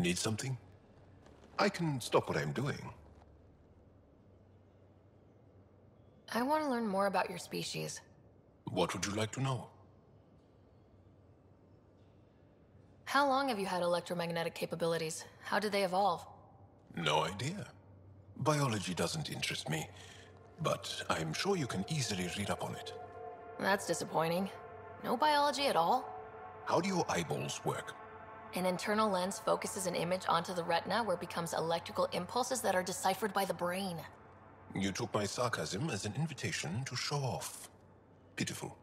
Need something? I can stop what I'm doing. I want to learn more about your species. What would you like to know? How long have you had electromagnetic capabilities? How did they evolve? No idea. Biology doesn't interest me, but I'm sure you can easily read up on it. That's disappointing. No biology at all? How do your eyeballs work? An internal lens focuses an image onto the retina where it becomes electrical impulses that are deciphered by the brain. You took my sarcasm as an invitation to show off. Pitiful.